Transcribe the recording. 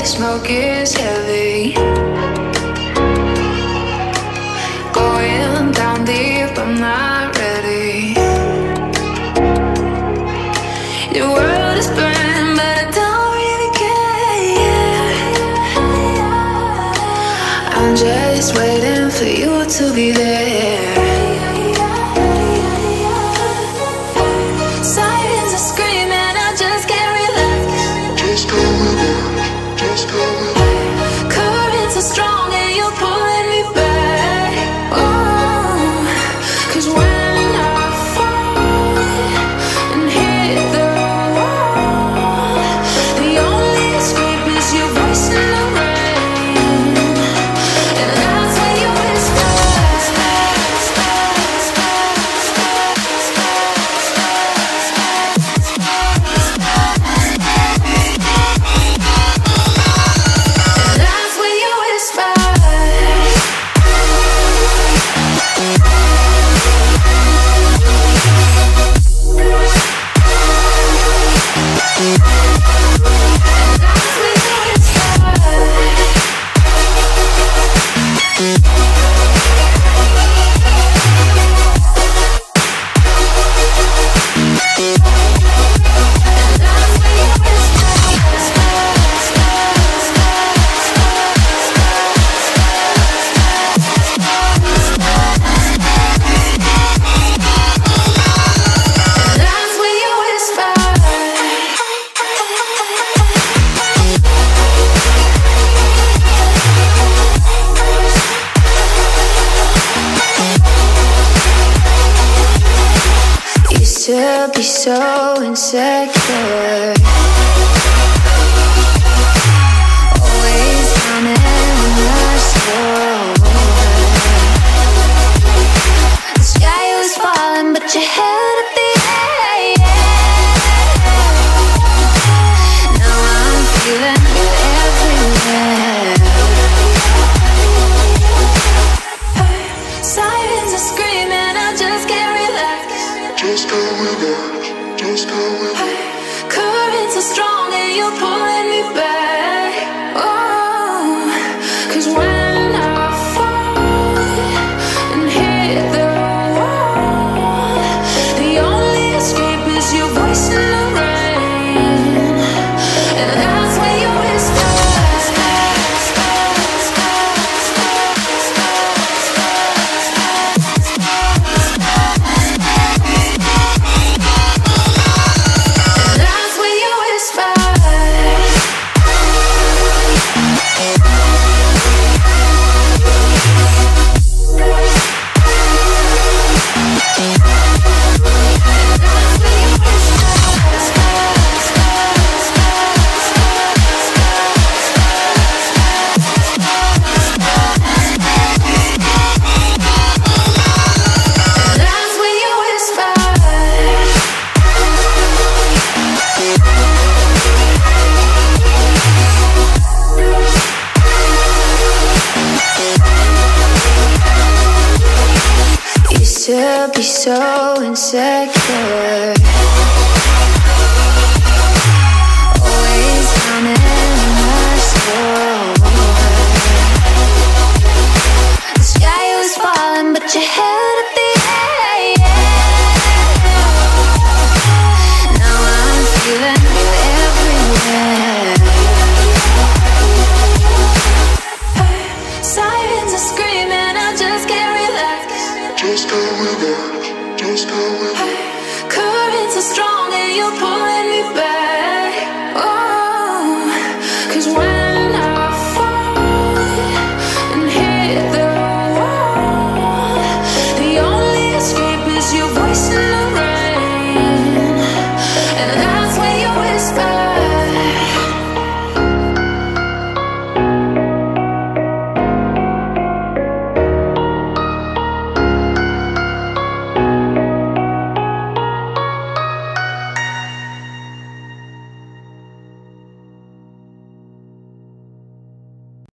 smoke is heavy, going down deep, I'm not ready. The world is burning, but I don't really care. I'm just waiting for you to be there. Sirens are screaming, I just can't relax. Just go with it, just go with it. Currents are strong and you're pulling me back. Oh, 'cause when I fall and hit the wall, the only escape is your voice in the rain. And that's when you whisper. To be so insecure, always running the store. The sky was falling, but your head up the air. Now I'm feeling it everywhere. Sirens are screaming, I just can't relax. Just go with it, just go with it. Currents are strong and you're pulling me back. Oh, 'cause when I fall and hit the wall, the only escape is your voice in the rain. And that's when you whisper. To be so insecure.